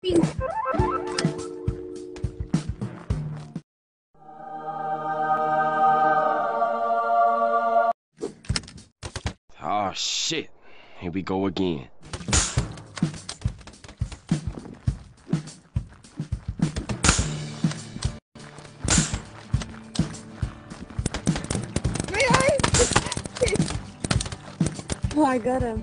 Oh shit, here we go again. Oh, I got him.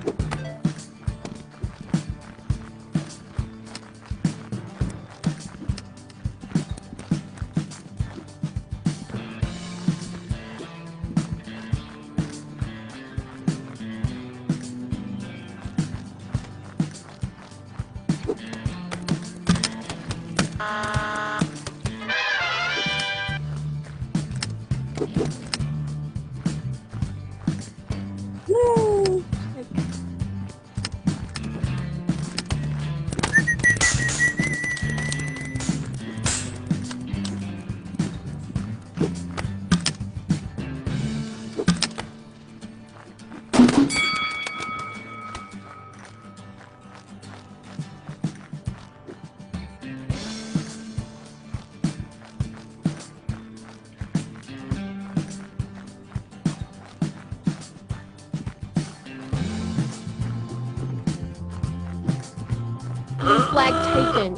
No! Blue flag taken.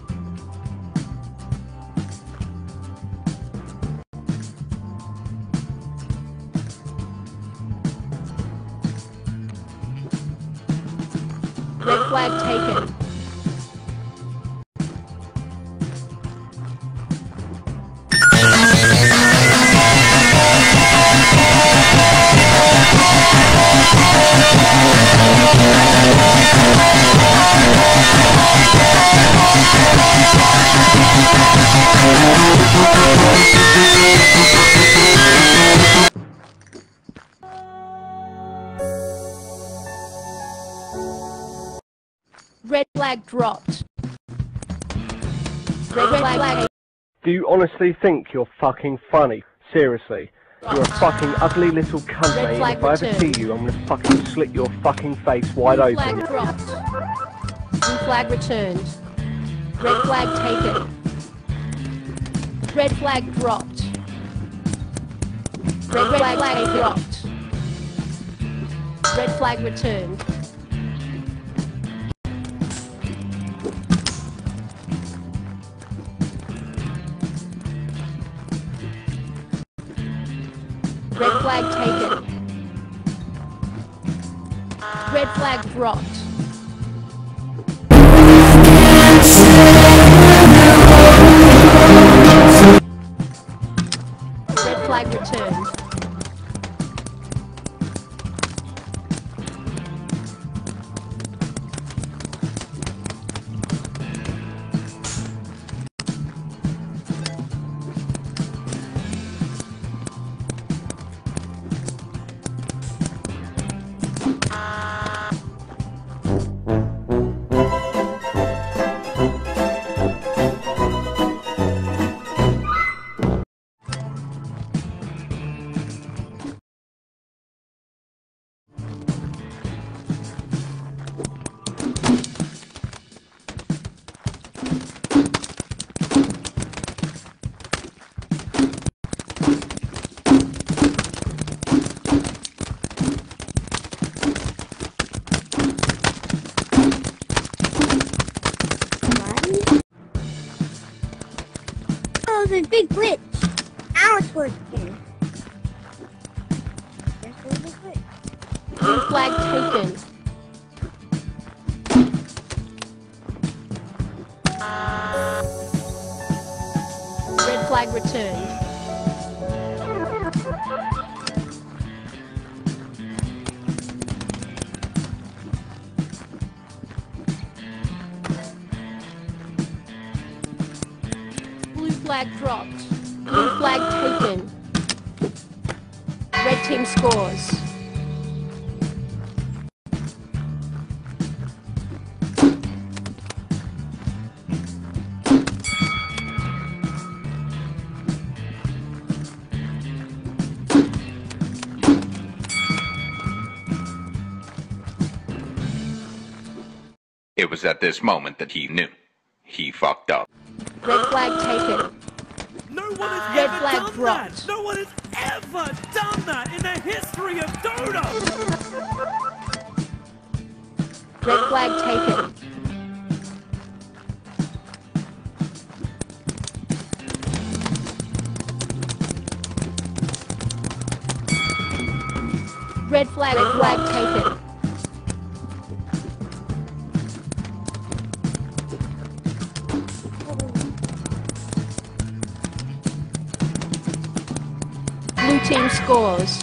Red flag taken. Red flag dropped. Red flag. Do you honestly think you're fucking funny? Seriously. You're a fucking ugly little cunt, mate, and if I ever see you, I'm gonna fucking slit your fucking face wide Blue open. flag dropped. Blue flag returned. Red flag taken. Red flag dropped. Red flag dropped. Red flag returned. Red flag taken. Red flag dropped. Red flag returned. Oh, there's a big glitch. Ours working. Blue flag taken. Red flag returned. Blue flag dropped. Blue flag taken. Red team scores. It was at this moment that he knew. He fucked up. Red flag taken. No one has Red ever flag done dropped. that! No one has ever done that in the history of Dota! Red flag taken. Red flag taken. Blue team scores.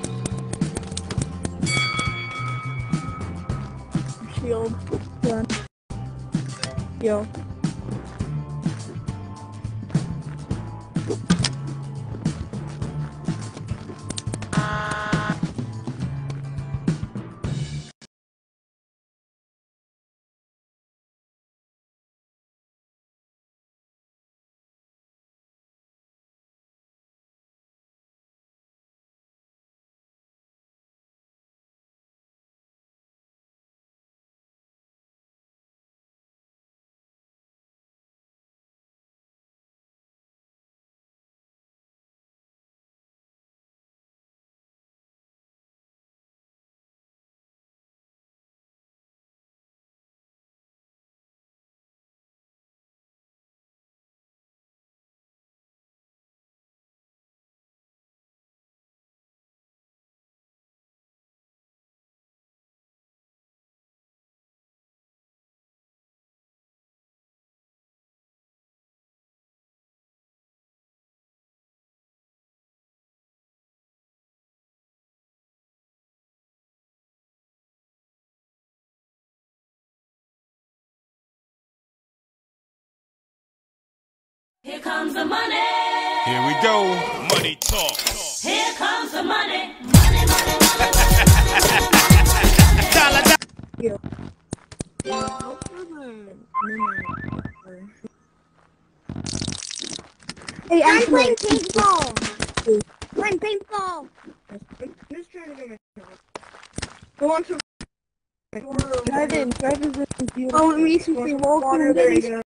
Shield. Run. Yo. Here comes the money. Here we go. Money talk. Here comes the money. Money, money, money. Dollar, dollar. Yo. Hey, I'm playing paintball. Playing paintball. I'm just trying to get my. Go on to. Drive in. Drive in with you. Oh, recently walked in.